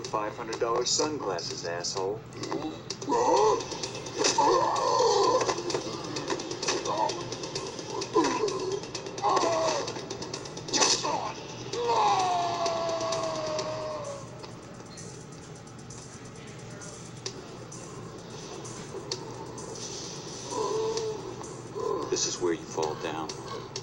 $500 sunglasses, asshole. This is where you fall down.